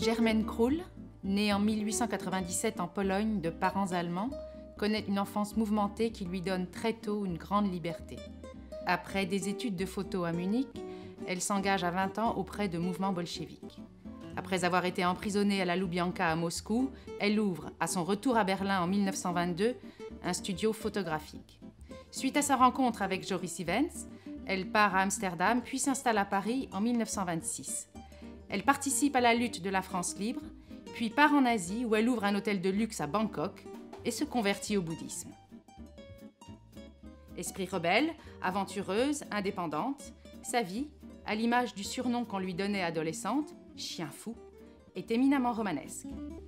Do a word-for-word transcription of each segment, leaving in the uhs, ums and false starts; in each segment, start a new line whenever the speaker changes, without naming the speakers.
Germaine Krull, née en mille huit cent quatre-vingt-dix-sept en Pologne de parents allemands, connaît une enfance mouvementée qui lui donne très tôt une grande liberté. Après des études de photo à Munich, elle s'engage à vingt ans auprès de mouvements bolcheviques. Après avoir été emprisonnée à la Loubianka à Moscou, elle ouvre, à son retour à Berlin en mille neuf cent vingt-deux, un studio photographique. Suite à sa rencontre avec Joris Ivens, elle part à Amsterdam puis s'installe à Paris en mille neuf cent vingt-six. Elle participe à la lutte de la France libre, puis part en Asie où elle ouvre un hôtel de luxe à Bangkok et se convertit au bouddhisme. Esprit rebelle, aventureuse, indépendante, sa vie, à l'image du surnom qu'on lui donnait adolescente, chien fou, est éminemment romanesque.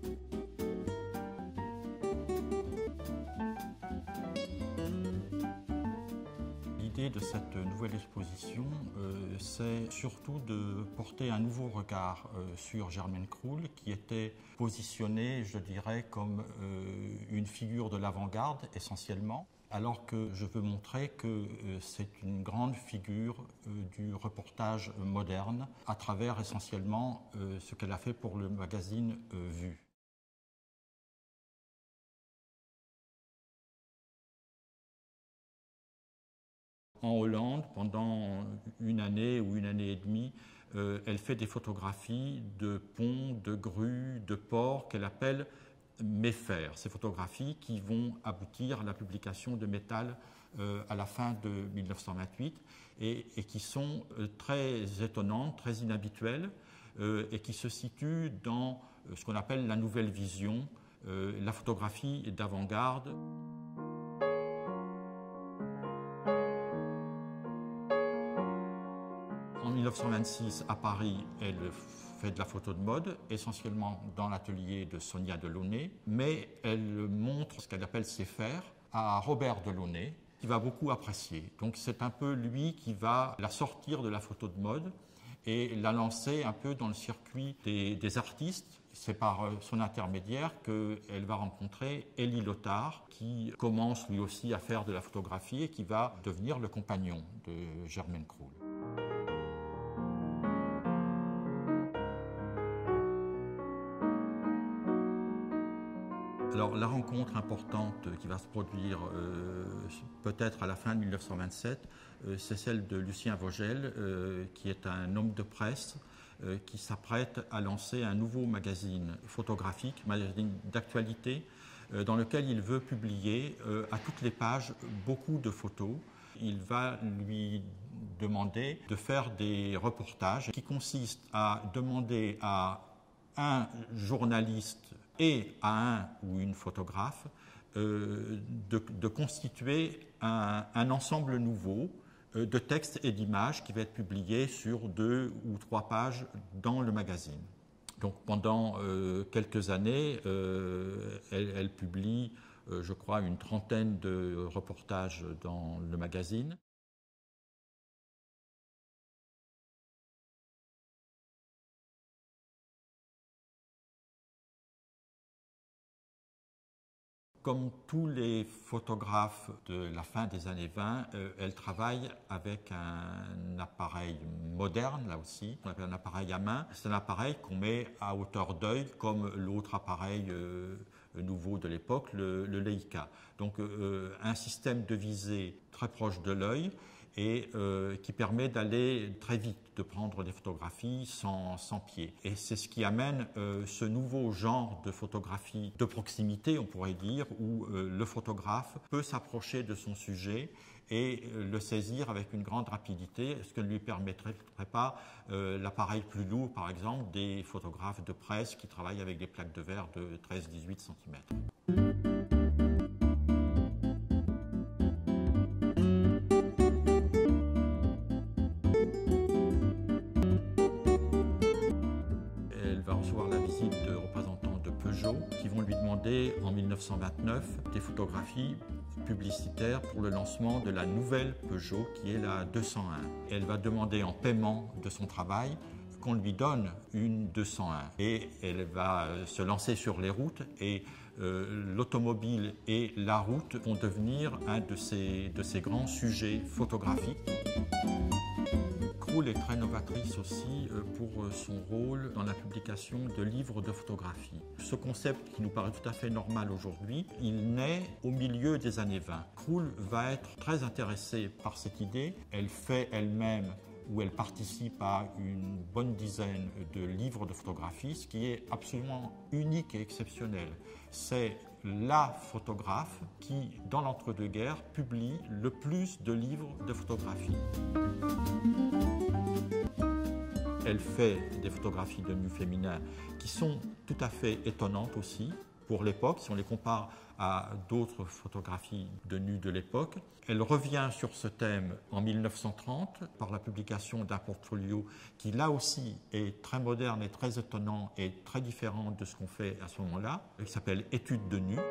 L'idée de cette nouvelle exposition, euh, c'est surtout de porter un nouveau regard euh, sur Germaine Krull, qui était positionnée, je dirais, comme euh, une figure de l'avant-garde essentiellement, alors que je veux montrer que euh, c'est une grande figure euh, du reportage moderne, à travers essentiellement euh, ce qu'elle a fait pour le magazine euh, Vue. En Hollande, pendant une année ou une année et demie, euh, elle fait des photographies de ponts, de grues, de ports qu'elle appelle méfères. Ces photographies qui vont aboutir à la publication de Métal euh, à la fin de mille neuf cent vingt-huit et, et qui sont euh, très étonnantes, très inhabituelles euh, et qui se situent dans euh, ce qu'on appelle la nouvelle vision, euh, la photographie d'avant-garde. En mille neuf cent vingt-six, à Paris, elle fait de la photo de mode, essentiellement dans l'atelier de Sonia Delaunay, mais elle montre ce qu'elle appelle ses fers à Robert Delaunay, qui va beaucoup apprécier. Donc c'est un peu lui qui va la sortir de la photo de mode et la lancer un peu dans le circuit des, des artistes. C'est par son intermédiaire qu'elle va rencontrer Élie Lothar, qui commence lui aussi à faire de la photographie et qui va devenir le compagnon de Germaine Krull. Alors, la rencontre importante qui va se produire euh, peut-être à la fin de mille neuf cent vingt-sept, euh, c'est celle de Lucien Vogel, euh, qui est un homme de presse euh, qui s'apprête à lancer un nouveau magazine photographique, magazine d'actualité, euh, dans lequel il veut publier euh, à toutes les pages beaucoup de photos. Il va lui demander de faire des reportages qui consistent à demander à un journaliste et à un ou une photographe euh, de, de constituer un, un ensemble nouveau euh, de textes et d'images qui va être publié sur deux ou trois pages dans le magazine. Donc pendant euh, quelques années, euh, elle, elle publie, euh, je crois, une trentaine de reportages dans le magazine. Comme tous les photographes de la fin des années vingt, euh, elle travaille avec un appareil moderne, là aussi, on appelle un appareil à main. C'est un appareil qu'on met à hauteur d'œil, comme l'autre appareil euh, nouveau de l'époque, le, le Leica. Donc euh, un système de visée très proche de l'œil et euh, qui permet d'aller très vite, de prendre des photographies sans, sans pied. Et c'est ce qui amène euh, ce nouveau genre de photographie de proximité, on pourrait dire, où euh, le photographe peut s'approcher de son sujet et euh, le saisir avec une grande rapidité, ce que ne lui permettrait pas euh, l'appareil plus lourd, par exemple, des photographes de presse qui travaillent avec des plaques de verre de treize à dix-huit centimètres. La visite de représentants de Peugeot qui vont lui demander en mille neuf cent vingt-neuf des photographies publicitaires pour le lancement de la nouvelle Peugeot qui est la deux cent un. Elle va demander en paiement de son travail qu'on lui donne une deux cent un et elle va se lancer sur les routes et euh, l'automobile et la route vont devenir un de ces, de ces grands sujets photographiques. Croul est très novatrice aussi pour son rôle dans la publication de livres de photographie. Ce concept qui nous paraît tout à fait normal aujourd'hui, il naît au milieu des années vingt. Croul va être très intéressée par cette idée. Elle fait elle-même où elle participe à une bonne dizaine de livres de photographie, ce qui est absolument unique et exceptionnel. C'est la photographe qui, dans l'entre-deux-guerres, publie le plus de livres de photographie. Elle fait des photographies de nus féminins qui sont tout à fait étonnantes aussi pour l'époque, si on les compare à d'autres photographies de nus de l'époque. Elle revient sur ce thème en mille neuf cent trente par la publication d'un portfolio qui là aussi est très moderne et très étonnant et très différent de ce qu'on fait à ce moment-là, qui s'appelle Études de nus.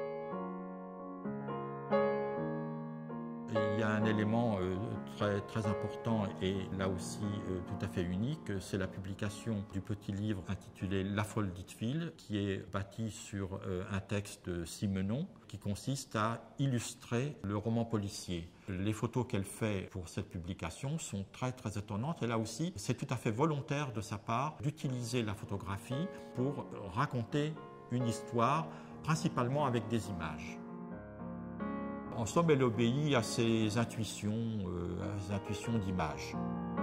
Il y a un élément euh, très, très important et là aussi euh, tout à fait unique, c'est la publication du petit livre intitulé La folle d'Itteville, qui est bâti sur euh, un texte de Simenon qui consiste à illustrer le roman policier. Les photos qu'elle fait pour cette publication sont très très étonnantes et là aussi c'est tout à fait volontaire de sa part d'utiliser la photographie pour raconter une histoire principalement avec des images. En somme, elle obéit à ses intuitions, euh, à ses intuitions d'image.